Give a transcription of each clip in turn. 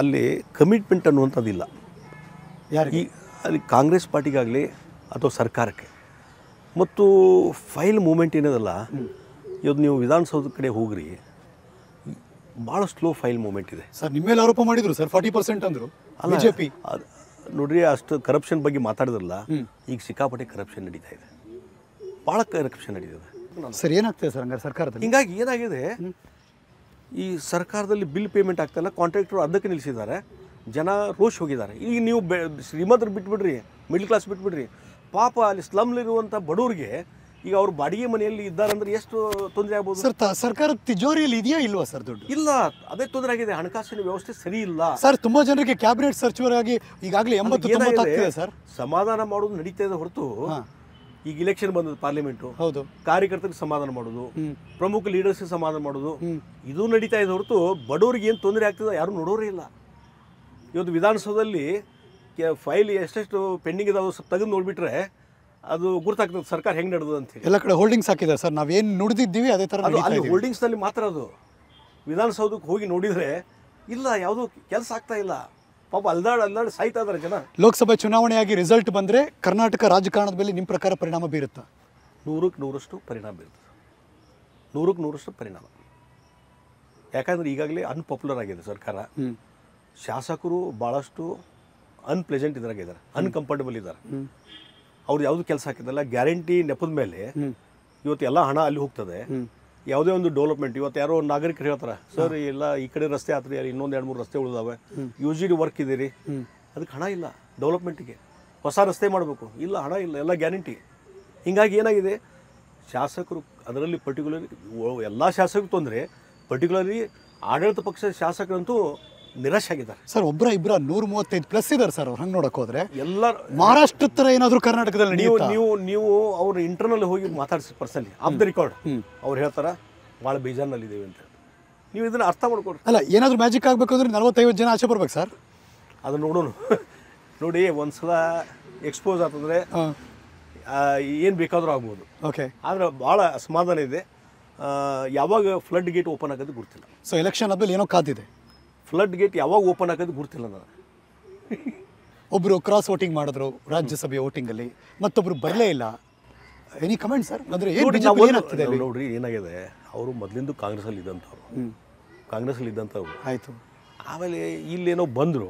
ಅಲ್ಲಿ ಕಮಿಟ್ಮೆಂಟ್ ಅನ್ನುವಂಥದ್ದಿಲ್ಲ ಯಾರಿಗೆ? ಅಲ್ಲಿ ಕಾಂಗ್ರೆಸ್ ಪಾರ್ಟಿಗಾಗಲಿ ಅಥವಾ ಸರ್ಕಾರಕ್ಕೆ. ಮತ್ತು ಫೈಲ್ ಮೂಮೆಂಟ್ ಏನದಲ್ಲ, ಇವತ್ತು ನೀವು ವಿಧಾನಸೌಧದ ಕಡೆ ಹೋಗ್ರಿ, ಭಾಳ ಸ್ಲೋ ಫೈಲ್ ಮೂಮೆಂಟ್ ಇದೆ ಸರ್. ನಿಮ್ಮ ಮೇಲೆ ಆರೋಪ ಮಾಡಿದ್ರು ಸರ್, 40% ಅಂದರು ಬಿಜೆಪಿ. ನೋಡ್ರಿ, ಅಷ್ಟು ಕರಪ್ಷನ್ ಬಗ್ಗೆ ಮಾತಾಡಿದ್ರಲ್ಲ, ಈಗ ಸಿಕ್ಕಾಪಟ್ಟೆ ಕರಪ್ಷನ್ ನಡೀತಾ ಇದೆ, ಭಾಳ ಕರಪ್ಷನ್ ನಡೀತದೆ ಸರ್. ಏನಾಗ್ತದೆ ಸರ್ ಹಂಗಾರೆ ಸರ್ಕಾರದಲ್ಲಿ? ಹಿಂಗಾಗಿ ಏನಾಗಿದೆ, ಈ ಸರ್ಕಾರದಲ್ಲಿ ಬಿಲ್ ಪೇಮೆಂಟ್ ಆಗ್ತಾಯಿಲ್ಲ, ಕಾಂಟ್ರಾಕ್ಟರ್ ಅದಕ್ಕೆ ನಿಲ್ಲಿಸಿದ್ದಾರೆ, ಜನ ರೋಷ್ ಹೋಗಿದ್ದಾರೆ. ಈಗ ನೀವು ಶ್ರೀಮಂತರು ಬಿಟ್ಬಿಡ್ರಿ, ಮಿಡ್ಲ್ ಕ್ಲಾಸ್ ಬಿಟ್ಬಿಡ್ರಿ, ಪಾಪ ಅಲ್ಲಿ ಸ್ಲಮ್ಲಿರುವಂಥ ಬಡವ್ರಿಗೆ ಈಗ ಅವ್ರು ಬಾಡಿಗೆ ಮನೆಯಲ್ಲಿ ಇದ್ದಾರಂದ್ರೆ ಎಷ್ಟು ತೊಂದರೆ ಆಗ್ಬೋದು ಸರ್. ಸರ್ಕಾರದ ತಿಜೋರಿಯಲ್ಲಿ ಇದೆಯಾ ಇಲ್ವಾ ಸರ್ ದುಡ್ಡು? ಇಲ್ಲ, ಅದೇ ತೊಂದರೆ ಆಗಿದೆ, ಹಣಕಾಸಿನ ವ್ಯವಸ್ಥೆ ಸರಿ ಇಲ್ಲ ಸರ್. ತುಂಬಾ ಜನರಿಗೆ ಕ್ಯಾಬಿನೆಟ್ ಸಚಿವರ್ ಆಗಿ ಈಗಾಗಲೇ 80-90 ಆಗ್ತಿದೆ ಸರ್. ಸಮಾಧಾನ ಮಾಡೋದು ನಡೀತಾ ಇದೆ ಹೊರತು, ಈಗ ಇಲೆಕ್ಷನ್ ಬಂದದ್ದು ಪಾರ್ಲಿಮೆಂಟು, ಹೌದು, ಕಾರ್ಯಕರ್ತರಿಗೆ ಸಮಾಧಾನ ಮಾಡೋದು, ಪ್ರಮುಖ ಲೀಡರ್ಸ್ಗೆ ಸಮಾಧಾನ ಮಾಡೋದು, ಇದು ನಡೀತಾ ಇದೆ ಹೊರತು ಬಡವರಿಗೆ ಏನು ತೊಂದರೆ ಆಗ್ತದೆ ಯಾರು ನೋಡೋರೇ ಇಲ್ಲ. ಇವತ್ತು ವಿಧಾನಸೌಧದಲ್ಲಿ ಫೈಲ್ ಎಷ್ಟೆಷ್ಟು ಪೆಂಡಿಂಗ್ ಇದಾವೆ ಸ್ವಲ್ಪ ತೆಗೆದು ನೋಡಿಬಿಟ್ರೆ ಅದು ಗುರ್ತಾಗ್ತದೆ ಸರ್ಕಾರ ಹೆಂಗೆ ನಡೆದು ಅಂತೇಳಿ. ಎಲ್ಲ ಕಡೆ ಹೋಲ್ಡಿಂಗ್ಸ್ ಹಾಕಿದೆ ಸರ್, ನಾವೇನು ನುಡಿದಿದ್ದೀವಿ ಅದೇ ಥರ ಅಲ್ಲಿ ಹೋಲ್ಡಿಂಗ್ಸ್ನಲ್ಲಿ ಮಾತ್ರ ಅದು. ವಿಧಾನಸೌಧಕ್ಕೆ ಹೋಗಿ ನೋಡಿದರೆ ಇಲ್ಲ, ಯಾವುದೂ ಕೆಲಸ ಆಗ್ತಾ ಇಲ್ಲ, ಪಾಪ ಅಲ್ದಾಡಿ ಸಾಯ್ತಾ ಇದ್ದಾರೆ ಜನ. ಲೋಕಸಭೆ ಚುನಾವಣೆಯಾಗಿ ರಿಸಲ್ಟ್ ಬಂದರೆ ಕರ್ನಾಟಕ ರಾಜಕಾರಣದ ಮೇಲೆ ನಿಮ್ಮ ಪ್ರಕಾರ ಪರಿಣಾಮ ಬೀರುತ್ತಾ? 100% ಪರಿಣಾಮ ಬೀರ್ತದೆ, 100% ಪರಿಣಾಮ. ಯಾಕಂದರೆ ಈಗಾಗಲೇ ಅನ್ಪಾಪ್ಯುಲರ್ ಆಗಿದೆ ಸರ್ಕಾರ, ಶಾಸಕರು ಭಾಳಷ್ಟು ಅನ್ಪ್ಲೆಸೆಂಟ್ ಇದ್ರಾಗಿದ್ದಾರೆ, ಅನ್ಕಂಫರ್ಟಬಲ್ ಇದ್ದಾರೆ, ಅವ್ರು ಯಾವುದು ಕೆಲಸ ಹಾಕಿದಲ್ಲ. ಗ್ಯಾರಂಟಿ ನೆಪದ ಮೇಲೆ ಇವತ್ತು ಎಲ್ಲ ಹಣ ಅಲ್ಲಿ ಹೋಗ್ತದೆ. ಯಾವುದೇ ಒಂದು ಡೆವಲಪ್ಮೆಂಟ್, ಇವತ್ತು ಯಾರೋ ನಾಗರಿಕರು ಹೇಳ್ತಾರೆ, ಸರ್ ಎಲ್ಲ ಈ ಕಡೆ ರಸ್ತೆ ಆತ್ರಿ, ಅಲ್ಲಿ ಇನ್ನೊಂದು 2-3 ರಸ್ತೆ ಉಳಿದಾವೆ, UGD ವರ್ಕ್ ಇದೆ ರೀ, ಅದಕ್ಕೆ ಹಣ ಇಲ್ಲ ಡೆವಲಪ್ಮೆಂಟಿಗೆ, ಹೊಸ ರಸ್ತೆ ಮಾಡಬೇಕು, ಇಲ್ಲ ಹಣ ಇಲ್ಲ, ಎಲ್ಲ ಗ್ಯಾರಂಟಿ. ಹೀಗಾಗಿ ಏನಾಗಿದೆ, ಶಾಸಕರು ಅದರಲ್ಲಿ ಪರ್ಟಿಕ್ಯುಲರ್ಲಿ ಎಲ್ಲ ಶಾಸಕರು ತೊಂದರೆ, ಪರ್ಟಿಕ್ಯುಲರ್ಲಿ ಆಡಳಿತ ಪಕ್ಷದ ಶಾಸಕರಂತೂ ನಿರಾಶೆ ಆಗಿದ್ದಾರೆ ಸರ್. ಒಬ್ಬರ ಇಬ್ಬರ 135+ ಇದ್ದಾರೆ ಸರ್. ಅವ್ರು ಹಂಗೆ ನೋಡಕ್ಕೆ ಹೋದ್ರೆ ಎಲ್ಲ ಮಹಾರಾಷ್ಟ್ರ ಥರ ಏನಾದರೂ ಕರ್ನಾಟಕದಲ್ಲಿ ನೀವು ಅವ್ರ ಇಂಟರ್ನಲ್ ಹೋಗಿ ಮಾತಾಡಿಸಿ ಪರ್ಸನಲಿ ಆಫ್ ದ ರಿಕಾರ್ಡ್, ಅವ್ರು ಹೇಳ್ತಾರೆ ಭಾಳ ಬೇಜಾರಿನಲ್ಲಿದ್ದೇವೆ ಅಂತ. ನೀವು ಇದನ್ನು ಅರ್ಥ ಮಾಡ್ಕೊಡ್ರಿ. ಅಲ್ಲ, ಏನಾದರೂ ಮ್ಯಾಜಿಕ್ ಆಗಬೇಕು ಅಂದ್ರೆ 40-50 ಜನ ಆಚೆ ಬರ್ಬೇಕು ಸರ್. ಅದು ನೋಡೋಣ. ನೋಡಿ, ಒಂದ್ಸಲ ಎಕ್ಸ್ಪೋಸ್ ಆಗ್ತಂದ್ರೆ ಏನು ಬೇಕಾದರೂ ಆಗ್ಬೋದು. ಓಕೆ, ಆದರೆ ಭಾಳ ಅಸಮಾಧಾನ ಇದೆ. ಯಾವಾಗ ಫ್ಲಡ್ ಗೇಟ್ ಓಪನ್ ಆಗೋದು ಗೊತ್ತಿಲ್ಲ. ಸೊ ಎಲೆಕ್ಷನ್ ಆದಮೇಲೆ ಏನೋ ಕಾದಿದೆ. ಫ್ಲಡ್ ಗೇಟ್ ಯಾವಾಗ ಓಪನ್ ಆಗೋದು ಗೊತ್ತಿಲ್ಲ ನನಗೆ. ಒಬ್ಬರು ಕ್ರಾಸ್ ವೋಟಿಂಗ್ ಮಾಡಿದ್ರು ರಾಜ್ಯಸಭೆ ವೋಟಿಂಗಲ್ಲಿ, ಮತ್ತೊಬ್ಬರು ಬರಲೇ ಇಲ್ಲ. Any comment sir? ಅಂದರೆ ಏನಾಗ್ತಿದೆ ನೋಡ್ರಿ, ಏನಾಗಿದೆ, ಅವರು ಮೊದಲಿಂದ ಕಾಂಗ್ರೆಸ್ಸಲ್ಲಿ ಇದ್ದಂಥವ್ರು ಆಯಿತು. ಆಮೇಲೆ ಇಲ್ಲೇನೋ ಬಂದರು,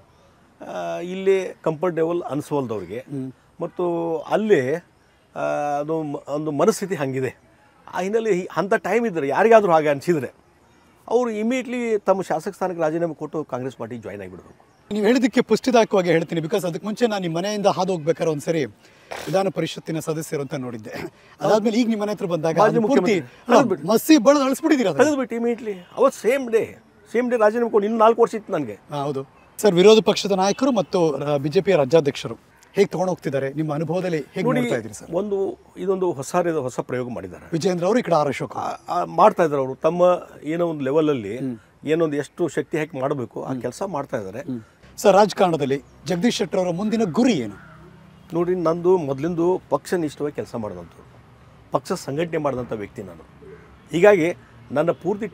ಇಲ್ಲೇ ಕಂಫರ್ಟೇಬಲ್ ಅನಿಸೋಲ್ದವ್ರಿಗೆ, ಮತ್ತು ಅಲ್ಲೇ ಅದು ಒಂದು ಮನಸ್ಥಿತಿ ಹಂಗಿದೆ. ಆ ಹಿನ್ನೆಲೆ ಅಂಥ ಟೈಮ್ ಇದ್ದರೆ ಯಾರಿಗಾದರೂ ಹಾಗೆ ಅನಿಸಿದರೆ ಅವರು ಇಮಿಡಿಯೇಟ್ಲಿ ತಮ್ಮ ಶಾಸಕ ಸ್ಥಾನಕ್ಕೆ ರಾಜೀನಾಮೆ ಕೊಟ್ಟು ಕಾಂಗ್ರೆಸ್ ಪಾರ್ಟಿ ಜಾಯ್ನ್ ಆಗಿಬಿಡಬೇಕು. ನೀವು ಹೇಳಿದ್ದಕ್ಕೆ ಪುಷ್ಟಿದಾಯಕವಾಗಿ ಹೇಳ್ತೀನಿ, ಬಿಕಾಸ್ ಅದಕ್ಕೆ ಮುಂಚೆ ನಾನು ನಿಮ್ಮ ಮನೆಯಿಂದ ಹಾದು ಹೋಗ್ಬೇಕಾದ್ರೆ ಒಂದ್ಸರಿ ವಿಧಾನ ಪರಿಷತ್ತಿನ ಸದಸ್ಯರು ಅಂತ ನೋಡಿದ್ದೆ. ಅದಾದ್ಮೇಲೆ ಈಗ ನಿಮ್ಮ ಮನೆ ಹತ್ರ ಬಂದಾಗ ಮಸ್ಸಿ ಬಳ್ದು ಅಳಿಸ್ಬಿಟ್ಟಿದ್ದೀರಾ? ತೆಗೆದುಬಿಟ್ಟು ಇಮಿಡಿಯೇಟ್ಲಿ ಅವತ್ತು ಸೇಮ್ ಡೇ ರಾಜೀನಾಮೆ ಕೊಟ್ಟು ಇನ್ನೂ 4 ವರ್ಷ ಇತ್ತು ನನಗೆ. ಹೌದು ಸರ್. ವಿರೋಧ ಪಕ್ಷದ ನಾಯಕರು ಮತ್ತು ಬಿಜೆಪಿಯ ರಾಜ್ಯಾಧ್ಯಕ್ಷರು ಹೇಗೆ ತಗೊಂಡು ಹೋಗ್ತಿದ್ದಾರೆ, ನಿಮ್ಮ ಅನುಭವದಲ್ಲಿ ಹೇಗೆ ನೋಡ್ತಾ ಇದ್ದೀರಿ ಸರ್? ಇದೊಂದು ಹೊಸ ಪ್ರಯೋಗ ಮಾಡಿದ್ದಾರೆ ವಿಜೇಂದ್ರ ಅವರು, ಈ ಕಡೆ ಆರ್ ಅಶೋಕ್ ಮಾಡ್ತಾ ಇದ್ದಾರೆ. ಅವರು ತಮ್ಮ ಏನೋ ಒಂದು ಲೆವೆಲಲ್ಲಿ ಏನೊಂದು ಎಷ್ಟು ಶಕ್ತಿ ಹಾಕಿ ಮಾಡಬೇಕು ಆ ಕೆಲಸ ಮಾಡ್ತಾ ಇದ್ದಾರೆ ಸರ್. ರಾಜಕಾರಣದಲ್ಲಿ ಜಗದೀಶ್ ಶೆಟ್ಟರ್ ಅವರ ಮುಂದಿನ ಗುರಿ ಏನು? ನೋಡಿ, ನಂದು ಮೊದಲಿಂದು ಪಕ್ಷನಿಷ್ಠವಾಗಿ ಕೆಲಸ ಮಾಡಿದಂಥವ್ರು, ಪಕ್ಷ ಸಂಘಟನೆ ಮಾಡಿದಂಥ ವ್ಯಕ್ತಿ ನಾನು. ಹೀಗಾಗಿ ನನ್ನ ಪೂರ್ತಿ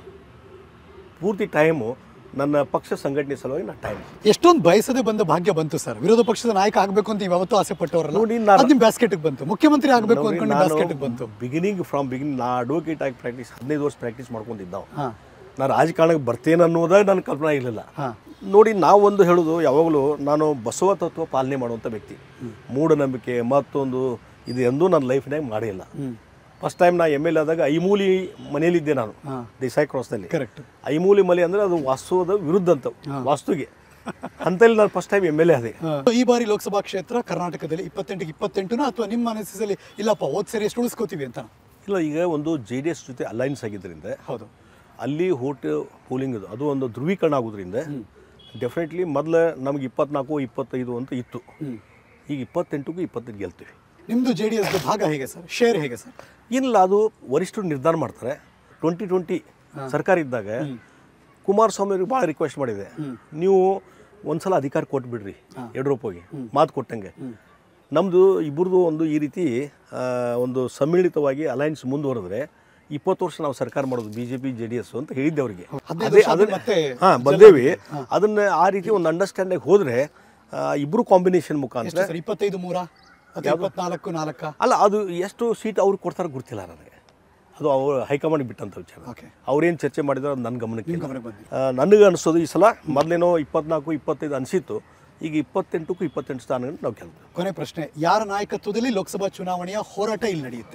ಟೈಮು ನನ್ನ ಪಕ್ಷ ಸಂಘಟನೆ ಸಲುವಾಗಿ ನಾನು ಟೈಮ್. ಎಷ್ಟೊಂದು ಬಯಸದೆ ಬಂದ ಭಾಗ್ಯ ಬಂತು ಸರ್. ವಿರೋಧ ಪಕ್ಷದ ನಾಯಕ ಆಗಬೇಕು ಅಂತ ನೀವು ಯಾವತ್ತೂ ಆಸೆ ಪಟ್ಟವರಲ್ಲ. ನೋಡಿ, ನಿಮ್ಮ ಬ್ಯಾಸ್ಕೆಟ್ಗೆ ಬಂತು. ಮುಖ್ಯಮಂತ್ರಿ ಆಗಬೇಕು ಅನ್ಕೊಂಡು ಬ್ಯಾಸ್ಕೆಟ್ಗೆ ಬಂತು. ಬಿಗಿನಿಂಗ್ ನಾ ಅಡ್ವೊಕೇಟ್ ಆಗಿ 15 ವರ್ಷ ಪ್ರಾಕ್ಟೀಸ್ ಮಾಡ್ಕೊಂಡಿದ್ದಾವೆ. ನಾನು ರಾಜಕಾರಣಕ್ಕೆ ಬರ್ತೇನೆ ಅನ್ನೋದಾಗ ನನ್ನ ಕಲ್ಪನೆ ಇರಲಿಲ್ಲ. ನೋಡಿ, ನಾವೊಂದು ಹೇಳೋದು ಯಾವಾಗಲೂ, ನಾನು ಬಸವ ತತ್ವ ಪಾಲನೆ ಮಾಡುವಂಥ ವ್ಯಕ್ತಿ. ಮೂಢನಂಬಿಕೆ ಮತ್ತೊಂದು ಇದು ಎಂದೂ ನನ್ನ ಲೈಫ್ನಾಗ ಮಾಡಿಲ್ಲ. ಫಸ್ಟ್ ಟೈಮ್ ನಾ ML ಆದಾಗ ಐಮೂಲಿ ಮನೆಯಲ್ಲಿದ್ದೆ ನಾನು, ದೇಸಾಯಿ ಕ್ರಾಸ್ನಲ್ಲಿ. ಕರೆಕ್ಟ್. ಐಮೂಲಿ ಮನೆ ಅಂದರೆ ಅದು ವಾಸ್ತುದ ವಿರುದ್ಧ ಅಂತ, ವಾಸ್ತುಗೆ ಅಂತಲ್ಲಿ ನಾನು ಫಸ್ಟ್ ಟೈಮ್ ML ಆದೆ. ಈ ಬಾರಿ ಲೋಕಸಭಾ ಕ್ಷೇತ್ರ ಕರ್ನಾಟಕದಲ್ಲಿ 28 ಅಥವಾ ನಿಮ್ಮ ಮನಸ್ಸಲ್ಲಿ ಇಲ್ಲಪ್ಪ ಹೋದ್ ಸರಿ ಎಷ್ಟು ಉಳಿಸ್ಕೋತೀವಿ ಅಂತ? ಇಲ್ಲ, ಈಗ ಒಂದು JDS ಜೊತೆ ಅಲೈನ್ಸ್ ಆಗಿದ್ದರಿಂದ, ಹೌದು, ಅಲ್ಲಿ ಪೋಲಿಂಗ್ ಅದು ಒಂದು ಧ್ರುವೀಕರಣ ಆಗೋದ್ರಿಂದ ಡೆಫಿನೆಟ್ಲಿ ಮೊದಲು ನಮಗೆ 24-25 ಅಂತ ಇತ್ತು. ಈಗ 28ಗೂ 25 ಗೆಲ್ತೀವಿ. ನಿಮ್ಮದು JDS ಭಾಗ ಹೇಗೆ ಸರ್? ಶೇರ್ ಹೇಗೆ ಸರ್? ಇಲ್ಲ, ಅದು ವರಿಷ್ಠರು ನಿರ್ಧಾರ ಮಾಡ್ತಾರೆ. 2020 ಸರ್ಕಾರ ಇದ್ದಾಗ ಕುಮಾರಸ್ವಾಮಿ ಅವ್ರಿಗೆ ಭಾಳ ರಿಕ್ವೆಸ್ಟ್ ಮಾಡಿದೆ, ನೀವು ಒಂದ್ಸಲ ಅಧಿಕಾರ ಕೊಟ್ಬಿಡ್ರಿ ಯಡಿಯೂರಪ್ಪಗೆ, ಮಾತು ಕೊಟ್ಟಂಗೆ. ನಮ್ಮದು ಇಬ್ಬರದು ಒಂದು ಈ ರೀತಿ ಒಂದು ಸಮ್ಮಿಳಿತವಾಗಿ ಅಲೈನ್ಸ್ ಮುಂದುವರೆದ್ರೆ 20 ವರ್ಷ ನಾವು ಸರ್ಕಾರ ಮಾಡೋದು BJP JDS ಅಂತ ಹೇಳಿದ್ದೆ ಅವರಿಗೆ. 15 ವರ್ಷ ಆದ್ಮೇಲೆ ಮತ್ತೆ ಬಂದೇವಿ. ಅದನ್ನ ಆ ರೀತಿ ಒಂದು ಅಂಡರ್ಸ್ಟ್ಯಾಂಡಿಂಗ್ ಹೋದ್ರೆ ಇಬ್ರು ಕಾಂಬಿನೇಷನ್ ಮುಖಾಂತರ 25-3 ಅಥವಾ 24-4 ಅಲ್ಲ, ಅದು ಎಷ್ಟು ಸೀಟ್ ಅವ್ರಿಗೆ ಕೊಡ್ತಾರೆ ಗೊತ್ತಿಲ್ಲ ನನಗೆ. ಅದು ಅವ್ರು ಹೈಕಮಾಂಡ್ ಬಿಟ್ಟಂತ ವಿಚಾರ. ಅವ್ರೇನು ಚರ್ಚೆ ಮಾಡಿದ್ರೆ ಅದು ನನ್ನ ಗಮನಕ್ಕೆ ನನಗೆ ಅನಿಸೋದು ಈ ಸಲ ಮೊದಲೇನೋ 24-25 ಅನಿಸಿತ್ತು, ಈಗ 28 ಸ್ಥಾನ ನಾವು ಗೆಲ್ತೀವಿ. ಕೊನೆ ಪ್ರಶ್ನೆ, ಯಾರ ನಾಯಕತ್ವದಲ್ಲಿ ಲೋಕಸಭಾ ಚುನಾವಣೆಯ ಹೋರಾಟ ಇಲ್ಲಿ ನಡೆಯುತ್ತೆ?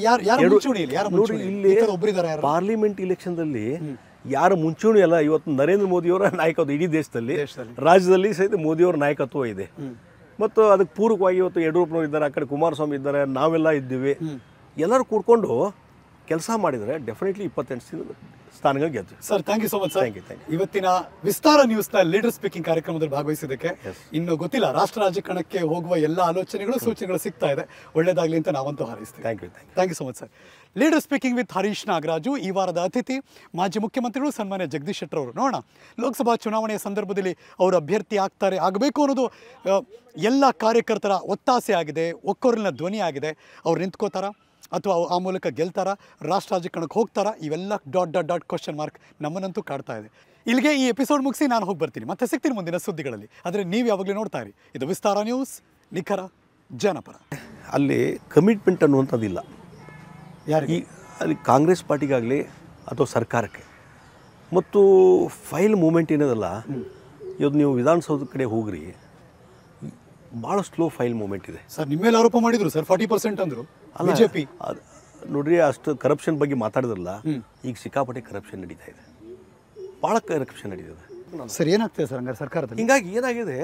ಇಲ್ಲಿ ಪಾರ್ಲಿಮೆಂಟ್ ಇಲೆಕ್ಷನ್ದಲ್ಲಿ ಯಾರ ಮುಂಚೂಣಿ ಅಲ್ಲ, ಇವತ್ತು ನರೇಂದ್ರ ಮೋದಿಯವರ ನಾಯಕತ್ವ ಇಡೀ ದೇಶದಲ್ಲಿ, ರಾಜ್ಯದಲ್ಲಿ ಸಹಿತ ಮೋದಿಯವರ ನಾಯಕತ್ವ ಇದೆ. ಮತ್ತು ಅದಕ್ಕೆ ಪೂರಕವಾಗಿ ಇವತ್ತು ಯಡಿಯೂರಪ್ಪನವ್ರು ಇದ್ದಾರೆ, ಆ ಕಡೆ ಕುಮಾರಸ್ವಾಮಿ ಇದ್ದಾರೆ, ನಾವೆಲ್ಲ ಇದ್ದೀವಿ. ಎಲ್ಲರೂ ಕೂಡ್ಕೊಂಡು ಕೆಲಸ ಮಾಡಿದರೆ ಡೆಫಿನೆಟ್ಲಿ 28 ಸ್ಥಾನಗಳು ಗೆಲ್ತೀವಿ. Sir, thank you so much sir. Thank you. ಇವತ್ತಿನ ವಿಸ್ತಾರ ನ್ಯೂಸ್ನ ಲೀಡರ್ ಸ್ಪೀಕಿಂಗ್ ಕಾರ್ಯಕ್ರಮದಲ್ಲಿ ಭಾಗವಹಿಸಿದ್ದಕ್ಕೆ. ಇನ್ನು ಗೊತ್ತಿಲ್ಲ, ರಾಷ್ಟ್ರ ರಾಜಕಾರಣಕ್ಕೆ ಹೋಗುವ ಎಲ್ಲ ಆಲೋಚನೆಗಳು ಸೂಚನೆಗಳು ಸಿಗ್ತಾ ಇದೆ. ಒಳ್ಳೇದಾಗಲಿ ಅಂತ ನಾವಂತೂ ಹಾರೈಸ್ತೀವಿ. Thank you so much sir. Leader speaking with Harish Nagaraju. ಈ ವಾರದ ಅತಿಥಿ ಮಾಜಿ ಮುಖ್ಯಮಂತ್ರಿಗಳು ಸನ್ಮಾನ್ಯ ಜಗದೀಶ್ ಶೆಟ್ಟರ್ ಅವರು. ನೋಡೋಣ, ಲೋಕಸಭಾ ಚುನಾವಣೆಯ ಸಂದರ್ಭದಲ್ಲಿ ಅವರು ಅಭ್ಯರ್ಥಿ ಆಗಬೇಕು ಅನ್ನೋದು ಎಲ್ಲ ಕಾರ್ಯಕರ್ತರ ಒತ್ತಾಸೆ ಆಗಿದೆ, ಒಕ್ಕೊರಲಿನ ಧ್ವನಿ ಆಗಿದೆ. ಅವ್ರು ನಿಂತ್ಕೋತಾರ ಅಥವಾ ಆ ಮೂಲಕ ಗೆಲ್ತಾರ, ರಾಷ್ಟ್ರ ರಾಜಕಾರಣಕ್ಕೆ ಹೋಗ್ತಾರಾ? ಇವೆಲ್ಲ ಡಾಟ್ ಕ್ವಶನ್ ಮಾರ್ಕ್ ನಮ್ಮನ್ನಂತೂ ಕಾಡ್ತಾ ಇದೆ. ಇಲ್ಲಿಗೆ ಈ ಎಪಿಸೋಡ್ ಮುಗಿಸಿ ನಾನು ಹೋಗಿ ಬರ್ತೀನಿ. ಮತ್ತೆ ಸಿಗ್ತೀನಿ ಮುಂದಿನ ಸುದ್ದಿಗಳಲ್ಲಿ. ಆದರೆ ನೀವು ಯಾವಾಗಲೂ ನೋಡ್ತಾ ಇರಿ ಇದು ವಿಸ್ತಾರ ನ್ಯೂಸ್, ನಿಖರ ಜನಪರ. ಅಲ್ಲಿ ಕಮಿಟ್ಮೆಂಟ್ ಅನ್ನುವಂಥದ್ದಿಲ್ಲ ಯಾರಿಗೆ, ಅಲ್ಲಿ ಕಾಂಗ್ರೆಸ್ ಪಾರ್ಟಿಗಾಗಲಿ ಅಥವಾ ಸರ್ಕಾರಕ್ಕೆ. ಮತ್ತು ಫೈಲ್ ಮೂಮೆಂಟ್ ಏನದಲ್ಲ, ಇವತ್ತು ನೀವು ವಿಧಾನಸೌಧದ ಕಡೆ ಹೋಗ್ರಿ, ಭಾಳ ಸ್ಲೋ ಫೈಲ್ ಮೂಮೆಂಟ್ ಇದೆ ಸರ್. ನಿಮ್ಮ ಮೇಲೆ ಆರೋಪ ಮಾಡಿದ್ರು ಸರ್, 40% ಅಂದರು ಬಿಜೆಪಿ. ನೋಡ್ರಿ, ಅಷ್ಟು ಕರಪ್ಷನ್ ಬಗ್ಗೆ ಮಾತಾಡಿದ್ರಲ್ಲ, ಈಗ ಸಿಕ್ಕಾಪಟ್ಟೆ ಕರಪ್ಷನ್ ನಡೀತಾ ಇದೆ, ಭಾಳ ಕರಪ್ಷನ್ ನಡೀತಿದೆ ಸರ್. ಏನಾಗ್ತದೆ ಸರ್ ಹಂಗಾರೆ ಸರ್ಕಾರದಲ್ಲಿ? ಹಿಂಗಾಗಿ ಏನಾಗಿದೆ,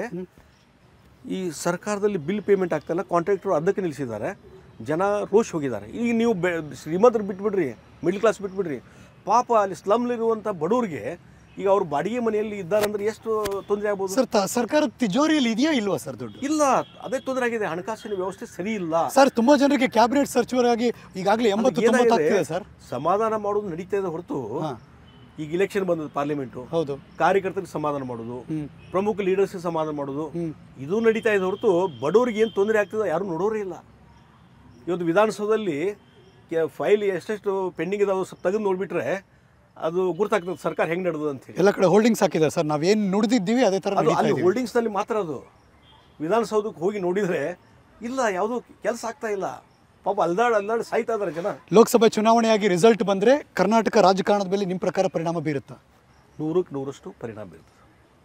ಈ ಸರ್ಕಾರದಲ್ಲಿ ಬಿಲ್ ಪೇಮೆಂಟ್ ಆಗ್ತಾಯಿಲ್ಲ, ಕಾಂಟ್ರಾಕ್ಟರ್ ಅದಕ್ಕೆ ನಿಲ್ಲಿಸಿದ್ದಾರೆ, ಜನ ರೋಷ್ ಹೋಗಿದ್ದಾರೆ. ಈಗ ನೀವು ಶ್ರೀಮಂತರು ಬಿಟ್ಬಿಡ್ರಿ, ಮಿಡ್ಲ್ ಕ್ಲಾಸ್ ಬಿಟ್ಬಿಡ್ರಿ, ಪಾಪ ಅಲ್ಲಿ ಸ್ಲಮ್ಲಿರುವಂಥ ಬಡವ್ರಿಗೆ ಈಗ ಅವ್ರು ಬಾಡಿಗೆ ಮನೆಯಲ್ಲಿ ಇದ್ದಾರಂದ್ರೆ ಎಷ್ಟು ತೊಂದರೆ ಆಗ್ಬೋದು ಸರ್. ಸರ್ಕಾರದ ತಿಜೋರಿಯಲ್ಲಿ ಇದೆಯಾ ಇಲ್ವಾ ಸರ್ ದುಡ್ಡು? ಇಲ್ಲ, ಅದೇ ತೊಂದರೆ ಆಗಿದೆ, ಹಣಕಾಸಿನ ವ್ಯವಸ್ಥೆ ಸರಿ ಇಲ್ಲ ಸರ್. ತುಂಬಾ ಜನರಿಗೆ ಕ್ಯಾಬಿನೆಟ್ ಸಚಿವರ ಆಗಿ ಈಗಾಗಲೇ 80-90 ಆಗ್ತಿದೆ ಸರ್. ಸಮಾಧಾನ ಮಾಡೋದು ನಡೀತಾ ಇದೆ ಹೊರತು, ಈಗ ಇಲೆಕ್ಷನ್ ಬಂದದ್ದು ಪಾರ್ಲಿಮೆಂಟು, ಹೌದು, ಕಾರ್ಯಕರ್ತರಿಗೆ ಸಮಾಧಾನ ಮಾಡೋದು, ಪ್ರಮುಖ ಲೀಡರ್ಸ್ಗೆ ಸಮಾಧಾನ ಮಾಡೋದು, ಇದು ನಡೀತಾ ಇದೆ ಹೊರತು ಬಡವರಿಗೆ ಏನು ತೊಂದರೆ ಆಗ್ತದೆ ಯಾರು ನೋಡೋರೇ ಇಲ್ಲ. ಇವತ್ತು ವಿಧಾನಸೌಧದಲ್ಲಿ ಫೈಲ್ ಎಷ್ಟೆಷ್ಟು ಪೆಂಡಿಂಗ್ ಇದಾವೆ ಸ್ವಲ್ಪ ತೆಗೆದು ನೋಡಿಬಿಟ್ರೆ ಅದು ಗುರ್ತಾಗ್ತದೆ ಸರ್ಕಾರ ಹೆಂಗೆ ನಡೆದು ಅಂತ ಹೇಳಿ. ಎಲ್ಲ ಕಡೆ ಹೋಲ್ಡಿಂಗ್ಸ್ ಹಾಕಿದ್ದಾರೆ ಸರ್, ನಾವೇನು ನುಡಿದಿದ್ದೀವಿ ಅದೇ ಥರ ಅಲ್ಲಿ ಹೋಲ್ಡಿಂಗ್ಸ್ನಲ್ಲಿ ಮಾತ್ರ. ಅದು ವಿಧಾನಸೌಧಕ್ಕೆ ಹೋಗಿ ನೋಡಿದರೆ ಇಲ್ಲ, ಯಾವುದೂ ಕೆಲಸ ಆಗ್ತಾ ಇಲ್ಲ, ಪಾಪ ಅಲ್ದಾಡಿ ಸಾಯ್ತಾ ಇದ್ದಾರೆ ಜನ. ಲೋಕಸಭೆ ಚುನಾವಣೆಯಾಗಿ ರಿಸಲ್ಟ್ ಬಂದರೆ ಕರ್ನಾಟಕ ರಾಜಕಾರಣದ ಮೇಲೆ ನಿಮ್ಮ ಪ್ರಕಾರ ಪರಿಣಾಮ ಬೀರುತ್ತಾ? 100% ಪರಿಣಾಮ ಬೀರ್ತದೆ,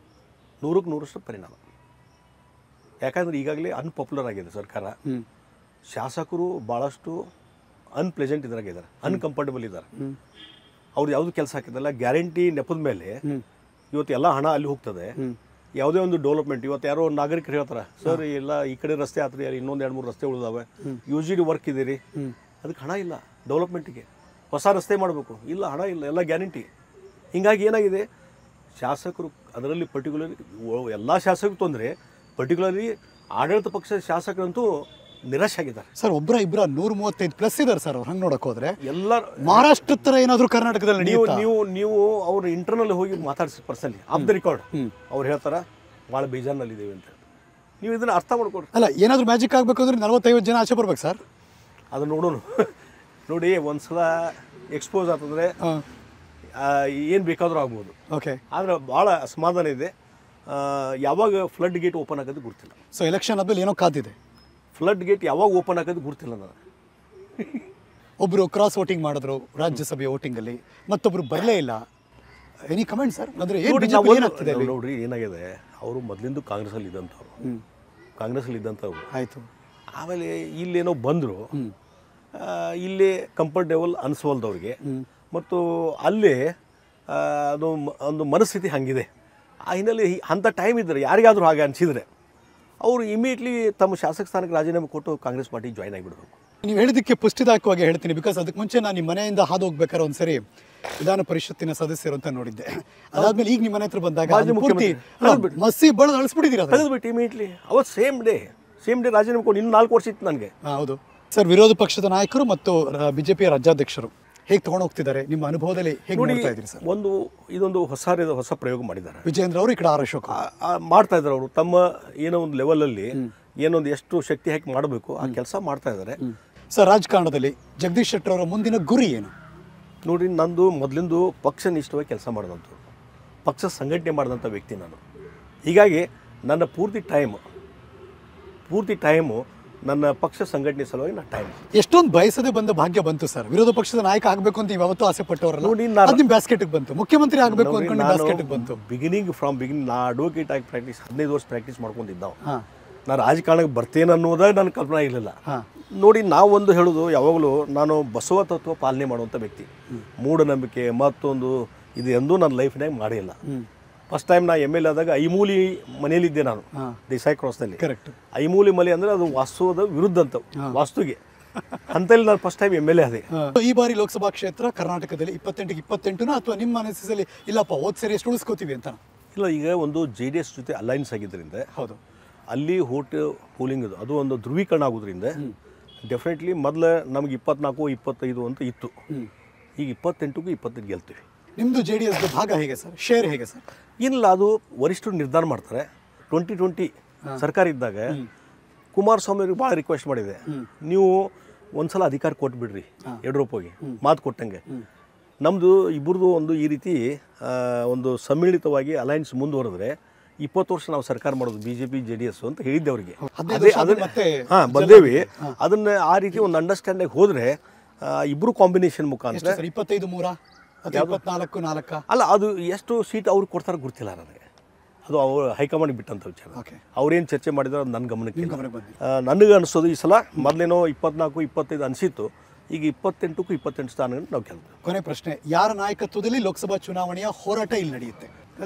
100% ಪರಿಣಾಮ. ಯಾಕಂದರೆ ಈಗಾಗಲೇ ಅನ್ಪಾಪ್ಯುಲರ್ ಆಗಿದೆ ಸರ್ಕಾರ, ಶಾಸಕರು ಭಾಳಷ್ಟು ಅನ್ಪ್ಲೆಸೆಂಟ್ ಇದ್ರಾಗಿದ್ದಾರೆ, ಅನ್ಕಂಫರ್ಟಬಲ್ ಇದ್ದಾರೆ. ಅವ್ರು ಯಾವುದು ಕೆಲಸ ಹಾಕಿದಲ್ಲ, ಗ್ಯಾರಂಟಿ ನೆಪದ ಮೇಲೆ ಇವತ್ತು ಎಲ್ಲ ಹಣ ಅಲ್ಲಿ ಹೋಗ್ತದೆ. ಯಾವುದೇ ಒಂದು ಡೆವಲಪ್ಮೆಂಟ್, ಇವತ್ತು ಯಾರೋ ನಾಗರಿಕರು ಹೇಳ್ತಾರೆ, ಸರ್ ಎಲ್ಲ ಈ ಕಡೆ ರಸ್ತೆ ಆತ್ರಿ, ಅಲ್ಲಿ ಇನ್ನೊಂದು 2-3 ರಸ್ತೆ ಉಳಿದಾವೆ, UGD ವರ್ಕ್ ಇದೆ ರೀ, ಅದಕ್ಕೆ ಹಣ ಇಲ್ಲ ಡೆವಲಪ್ಮೆಂಟಿಗೆ, ಹೊಸ ರಸ್ತೆ ಮಾಡಬೇಕು, ಇಲ್ಲ ಹಣ ಇಲ್ಲ, ಎಲ್ಲ ಗ್ಯಾರಂಟಿ. ಹೀಗಾಗಿ ಏನಾಗಿದೆ, ಶಾಸಕರು ಅದರಲ್ಲಿ ಪರ್ಟಿಕ್ಯುಲರ್ಲಿ ಎಲ್ಲ ಶಾಸಕರು ತೊಂದರೆ, ಪರ್ಟಿಕ್ಯುಲರ್ಲಿ ಆಡಳಿತ ಪಕ್ಷದ ಶಾಸಕರಂತೂ ನಿರಾಶೆ ಆಗಿದ್ದಾರೆ ಸರ್. ಒಬ್ಬರ 135+ ಇದ್ದಾರೆ ಸರ್. ಅವ್ರು ಹಂಗೆ ನೋಡಕ್ಕೆ ಹೋದ್ರೆ ಎಲ್ಲ ಮಹಾರಾಷ್ಟ್ರ ಥರ ಏನಾದರೂ ಕರ್ನಾಟಕದಲ್ಲಿ ನೀವು ಅವ್ರ ಇಂಟರ್ನಲ್ ಹೋಗಿ ಮಾತಾಡಿಸಿ ಪರ್ಸನಲಿ ಆಫ್ ದ ರೆಕಾರ್ಡ್ ಅವ್ರು ಹೇಳ್ತಾರೆ ಭಾಳ ಬೇಜಾರಿನಲ್ಲಿದ್ದೇವೆ ಅಂತ. ನೀವು ಇದನ್ನು ಅರ್ಥ ಮಾಡ್ಕೊಡ್ರಿ. ಅಲ್ಲ, ಏನಾದರೂ ಮ್ಯಾಜಿಕ್ ಆಗಬೇಕು ಅಂದ್ರೆ 40-50 ಜನ ಆಚೆ ಬರ್ಬೇಕು ಸರ್. ಅದು ನೋಡೋಣ. ನೋಡಿ, ಒಂದ್ಸಲ ಎಕ್ಸ್ಪೋಸ್ ಆಗ್ತಂದ್ರೆ ಏನು ಬೇಕಾದರೂ ಆಗ್ಬೋದು. ಓಕೆ, ಆದರೆ ಭಾಳ ಅಸಮಾಧಾನ ಇದೆ. ಯಾವಾಗ ಫ್ಲಡ್ ಗೇಟ್ ಓಪನ್ ಆಗೋದು ಗೊತ್ತಿಲ್ಲ. ಸೊ ಎಲೆಕ್ಷನ್ ಆದ್ಮೇಲೆ ಏನೋ ಕಾದಿದೆ. ಫ್ಲಡ್ ಗೇಟ್ ಯಾವಾಗ ಓಪನ್ ಆಗೋದು ಗೊತ್ತಿಲ್ಲ ನನಗೆ. ಒಬ್ಬರು ಕ್ರಾಸ್ ವೋಟಿಂಗ್ ಮಾಡಿದ್ರು ರಾಜ್ಯಸಭೆ ವೋಟಿಂಗಲ್ಲಿ, ಮತ್ತೊಬ್ಬರು ಬರಲೇ ಇಲ್ಲ. Any comment sir? ಅಂದರೆ ಏನಾಗ್ತಿದೆ ನೋಡ್ರಿ, ಏನಾಗಿದೆ, ಅವರು ಮೊದಲಿಂದ ಕಾಂಗ್ರೆಸ್ಸಲ್ಲಿ ಇದ್ದಂಥವ್ರು ಆಯಿತು. ಆಮೇಲೆ ಇಲ್ಲೇನೋ ಬಂದರು, ಇಲ್ಲೇ ಕಂಫರ್ಟೇಬಲ್ ಅನಿಸೋಲ್ದವ್ರಿಗೆ, ಮತ್ತು ಅಲ್ಲೇ ಅದು ಒಂದು ಮನಸ್ಥಿತಿ ಹಂಗಿದೆ. ಆ ಹಿನ್ನೆಲೆ ಅಂಥ ಟೈಮ್ ಇದ್ದರೆ ಯಾರಿಗಾದರೂ ಹಾಗೆ ಅನಿಸಿದರೆ ಅವರು ಇಮಿಡಿಯೇಟ್ಲಿ ತಮ್ಮ ಶಾಸಕ ಸ್ಥಾನಕ್ಕೆ ರಾಜೀನಾಮೆ ಕೊಟ್ಟು ಕಾಂಗ್ರೆಸ್ ಪಾರ್ಟಿ ಜಾಯ್ನ್ ಆಗಿಬಿಡಬೇಕು. ನೀವು ಹೇಳಿದ್ದಕ್ಕೆ ಪುಷ್ಟಿದಾಯಕವಾಗಿ ಹೇಳ್ತೀನಿ, ಬಿಕಾಸ್ ಅದಕ್ಕೆ ಮುಂಚೆ ನಾನು ನಿಮ್ಮ ಮನೆಯಿಂದ ಹಾದು ಹೋಗ್ಬೇಕಾದ್ರೆ ಒಂದ್ಸರಿ ವಿಧಾನ ಪರಿಷತ್ತಿನ ಸದಸ್ಯರು ಅಂತ ನೋಡಿದ್ದೆ. ಅದಾದ್ಮೇಲೆ ಈಗ ನಿಮ್ಮ ಮನೆ ಹತ್ರ ಬಂದಾಗ ಮಸಿ ಬಳ್ದು ಅಳಿಸ್ಬಿಟ್ಟಿದ್ದೀರಾ? ತೆಗೆದುಬಿಟ್ಟು ಇಮಿಡಿಯೇಟ್ಲಿ ಅವತ್ತು ಸೇಮ್ ಡೇ ರಾಜೀನಾಮೆ ಕೊಟ್ಟು ಇನ್ನೂ 4 ವರ್ಷ ಇತ್ತು ನನಗೆ. ಹೌದು ಸರ್. ವಿರೋಧ ಪಕ್ಷದ ನಾಯಕರು ಮತ್ತು ಬಿಜೆಪಿಯ ರಾಜ್ಯಾಧ್ಯಕ್ಷರು ಹೇಗೆ ತಗೊಂಡು ಹೋಗ್ತಿದ್ದಾರೆ, ನಿಮ್ಮ ಅನುಭವದಲ್ಲಿ ಹೇಗೆ ನೋಡ್ತಾ ಇದ್ದೀರಿ ಸರ್? ಇದೊಂದು ಹೊಸ ಪ್ರಯೋಗ ಮಾಡಿದ್ದಾರೆ ವಿಜೇಂದ್ರ ಅವರು, ಈ ಕಡೆ ಆರ್ ಅಶೋಕ್ ಮಾಡ್ತಾ ಇದ್ದಾರೆ. ಅವರು ತಮ್ಮ ಏನೋ ಒಂದು ಲೆವೆಲಲ್ಲಿ ಏನೊಂದು ಎಷ್ಟು ಶಕ್ತಿ ಹಾಕಿ ಮಾಡಬೇಕು ಆ ಕೆಲಸ ಮಾಡ್ತಾ ಇದ್ದಾರೆ. ಸರ್, ರಾಜಕಾರಣದಲ್ಲಿ ಜಗದೀಶ್ ಶೆಟ್ಟರ್ ಅವರ ಮುಂದಿನ ಗುರಿ ಏನು? ನೋಡಿ, ನಂದು ಮೊದಲಿಂದು ಪಕ್ಷನಿಷ್ಠವಾಗಿ ಕೆಲಸ ಮಾಡಿದಂಥದ್ದು, ಪಕ್ಷ ಸಂಘಟನೆ ಮಾಡಿದಂಥ ವ್ಯಕ್ತಿ ನಾನು. ಹೀಗಾಗಿ ನನ್ನ ಪೂರ್ತಿ ಟೈಮು ನನ್ನ ಪಕ್ಷ ಸಂಘಟನೆ ಸಲುವಾಗಿ ನಾನು ಟೈಮ್. ಎಷ್ಟೊಂದು ಬಯಸದೆ ಬಂದ ಭಾಗ್ಯ ಬಂತು ಸರ್. ವಿರೋಧ ಪಕ್ಷದ ನಾಯಕ ಆಗಬೇಕು ಅಂತ ನೀವು ಯಾವತ್ತೂ ಆಸೆ ಪಟ್ಟವರಲ್ಲ. ನೋಡಿ, ನಿಮ್ಮ ಬ್ಯಾಸ್ಕೆಟ್ಗೆ ಬಂತು. ಮುಖ್ಯಮಂತ್ರಿ ಆಗಬೇಕು ಅನ್ಕೊಂಡು ಬ್ಯಾಸ್ಕೆಟ್ಗೆ ಬಂತು. ಬಿಗಿನಿಂಗ್ ನಾ ಅಡ್ವೊಕೇಟ್ ಆಗಿ 15 ವರ್ಷ ಪ್ರಾಕ್ಟೀಸ್ ಮಾಡ್ಕೊಂಡಿದ್ದಾವೆ. ನಾನು ರಾಜಕಾರಣಕ್ಕೆ ಬರ್ತೇನೆ ಅನ್ನೋದಾಗ ನನ್ನ ಕಲ್ಪನೆ ಇರಲಿಲ್ಲ. ನೋಡಿ, ನಾವೊಂದು ಹೇಳೋದು ಯಾವಾಗಲೂ, ನಾನು ಬಸವ ತತ್ವ ಪಾಲನೆ ಮಾಡುವಂಥ ವ್ಯಕ್ತಿ. ಮೂಢನಂಬಿಕೆ ಮತ್ತೊಂದು ಇದು ಎಂದೂ ನನ್ನ ಲೈಫ್ನಾಗ ಮಾಡಿಲ್ಲ. ಫಸ್ಟ್ ಟೈಮ್ ನಾ MLA ಆದಾಗ ಐಮೂಲಿ ಮನೆಯಲ್ಲಿದ್ದೆ ನಾನು, ದೇಸಾಯಿ ಕ್ರಾಸ್ನಲ್ಲಿ. ಕರೆಕ್ಟ್. ಐಮೂಲಿ ಮನೆ ಅಂದರೆ ಅದು ವಾಸ್ತುದ ವಿರುದ್ಧ ಅಂತ, ವಾಸ್ತುಗೆ ಅಂತಲ್ಲಿ ನಾನು ಫಸ್ಟ್ ಟೈಮ್ MLA ಆದೆ. ಈ ಬಾರಿ ಲೋಕಸಭಾ ಕ್ಷೇತ್ರ ಕರ್ನಾಟಕದಲ್ಲಿ 28ಕ್ಕೆ 28 ಅಥವಾ ನಿಮ್ಮ ಮನಸ್ಸಲ್ಲಿ ಇಲ್ಲಪ್ಪ ಹೋದ್ ಸರಿ ಎಷ್ಟು ಉಳಿಸ್ಕೋತೀವಿ ಅಂತ? ಇಲ್ಲ, ಈಗ ಒಂದು JDS ಜೊತೆ ಅಲೈನ್ಸ್ ಆಗಿದ್ದರಿಂದ, ಹೌದು, ಅಲ್ಲಿ ಪೋಲಿಂಗ್ ಅದು ಒಂದು ಧ್ರುವೀಕರಣ ಆಗೋದ್ರಿಂದ ಡೆಫಿನೆಟ್ಲಿ ಮೊದಲು ನಮ್ಗೆ 24, 25 ಅಂತ ಇತ್ತು. ಈಗ 28ಕ್ಕೂ 25 ಗೆಲ್ತೀವಿ. ನಿಮ್ಮದು JDS ಭಾಗ ಹೇಗೆ ಸರ್? ಶೇರ್ ಹೇಗೆ ಸರ್? ಇಲ್ಲ, ಅದು ವರಿಷ್ಠರು ನಿರ್ಧಾರ ಮಾಡ್ತಾರೆ. 2020 ಸರ್ಕಾರ ಇದ್ದಾಗ ಕುಮಾರಸ್ವಾಮಿ ಅವ್ರಿಗೆ ಭಾಳ ರಿಕ್ವೆಸ್ಟ್ ಮಾಡಿದೆ, ನೀವು ಒಂದ್ಸಲ ಅಧಿಕಾರ ಕೊಟ್ಬಿಡ್ರಿ ಯಡಿಯೂರಪ್ಪಗೆ, ಮಾತು ಕೊಟ್ಟಂಗೆ. ನಮ್ಮದು ಇಬ್ಬರದು ಒಂದು ಈ ರೀತಿ ಒಂದು ಸಮ್ಮಿಳಿತವಾಗಿ ಅಲೈನ್ಸ್ ಮುಂದುವರೆದ್ರೆ 20 ವರ್ಷ ನಾವು ಸರ್ಕಾರ ಮಾಡೋದು BJP JDS ಅಂತ ಹೇಳಿದ್ದೆ ಅವರಿಗೆ. ಬಂದೇವಿ. ಅದನ್ನ ಆ ರೀತಿ ಒಂದು ಅಂಡರ್ಸ್ಟ್ಯಾಂಡಿಂಗ್ ಹೋದ್ರೆ ಇಬ್ರು ಕಾಂಬಿನೇಷನ್ ಮುಖಾಂತರ 25-3 24-4 ಅಲ್ಲ, ಅದು ಎಷ್ಟು ಸೀಟ್ ಅವ್ರಿಗೆ ಕೊಡ್ತಾರೆ ಗೊತ್ತಿಲ್ಲ ನನಗೆ. ಅದು ಅವ್ರು ಹೈಕಮಾಂಡ್ ಬಿಟ್ಟಂತ ವಿಚಾರ. ಅವ್ರೇನು ಚರ್ಚೆ ಮಾಡಿದ್ರೆ ಅದು ನನ್ನ ಗಮನಕ್ಕೆ. ನನಗೆ ಅನಿಸೋದು ಈ ಸಲ ಮೊದಲೇನೋ 24, 25 ಅನಿಸಿತ್ತು. ಈಗ 28ಕ್ಕೂ 28 ಸ್ಥಾನ ನಾವು ಗೆಲ್ತೀವಿ. ಕೊನೆ ಪ್ರಶ್ನೆ, ಯಾರ ನಾಯಕತ್ವದಲ್ಲಿ ಲೋಕಸಭಾ ಚುನಾವಣೆಯ ಹೋರಾಟ ಇಲ್ಲಿ ನಡೆಯುತ್ತೆ?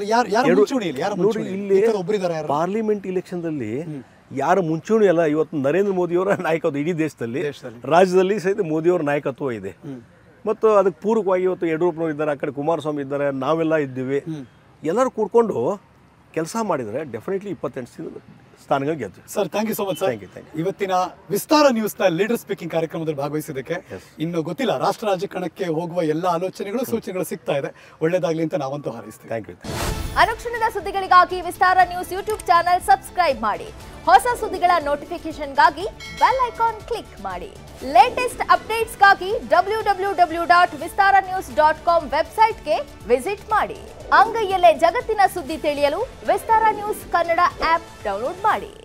ಇಲ್ಲಿ ಪಾರ್ಲಿಮೆಂಟ್ ಇಲೆಕ್ಷನ್ದಲ್ಲಿ ಯಾರ ಮುಂಚೂಣಿ ಅಲ್ಲ, ಇವತ್ತು ನರೇಂದ್ರ ಮೋದಿಯವರ ನಾಯಕತ್ವ ಇಡೀ ದೇಶದಲ್ಲಿ, ರಾಜ್ಯದಲ್ಲಿ ಸಹಿತ ಮೋದಿಯವರ ನಾಯಕತ್ವ ಇದೆ. ಮತ್ತು ಅದಕ್ಕೆ ಪೂರಕವಾಗಿ ಇವತ್ತು ಯಡಿಯೂರಪ್ಪನವ್ರು ಇದ್ದಾರೆ, ಆ ಕಡೆ ಕುಮಾರಸ್ವಾಮಿ ಇದ್ದಾರೆ, ನಾವೆಲ್ಲ ಇದ್ದೀವಿ. ಎಲ್ಲರೂ ಕೂಡ್ಕೊಂಡು ಕೆಲಸ ಮಾಡಿದರೆ ಡೆಫಿನೆಟ್ಲಿ 28 ಸ್ಥಾನಗಳು ಗೆಲ್ತೀವಿ. Sir, thank you so much sir. ಇವತ್ತಿನ ವಿಸ್ತಾರ ನ್ಯೂಸ್ನ ಲೀಡರ್ ಸ್ಪೀಕಿಂಗ್ ಕಾರ್ಯಕ್ರಮದಲ್ಲಿ ಭಾಗವಹಿಸಿದ್ದಕ್ಕೆ. ಇನ್ನು ಗೊತ್ತಿಲ್ಲ, ರಾಷ್ಟ್ರ ರಾಜಕಾರಣಕ್ಕೆ ಹೋಗುವ ಎಲ್ಲ ಆಲೋಚನೆಗಳು ಸೂಚನೆಗಳು ಸಿಗ್ತಾ ಇದೆ. ಒಳ್ಳೇದಾಗ್ಲಿ ಅಂತ ನಾವಂತೂ ಹಾರೈಸ್ತೀವಿ. Thank you. ಅನುಕ್ಷಣದ ಸುದ್ದಿಗಳಿಗಾಗಿ Vistara news YouTube channel subscribe ಮಾಡಿ. ಹೊಸ ಸುದ್ದಿಗಳ ನೋಟಿಫಿಕೇಶನ್ಗಾಗಿ ಬೆಲ್ ಐಕಾನ್ ಕ್ಲಿಕ್ ಮಾಡಿ. ಲೇಟೆಸ್ಟ್ ಅಪ್ಡೇಟ್ಸ್ಗಾಗಿ www.vistaranews.com ವೆಬ್ಸೈಟ್ಗೆ ವಿಸಿಟ್ ಮಾಡಿ. ಅಂಗೈಯಲ್ಲೇ ಜಗತ್ತಿನ ಸುದ್ದಿ ತಿಳಿಯಲು Vistara news Kannada app download ಮಾಡಿ.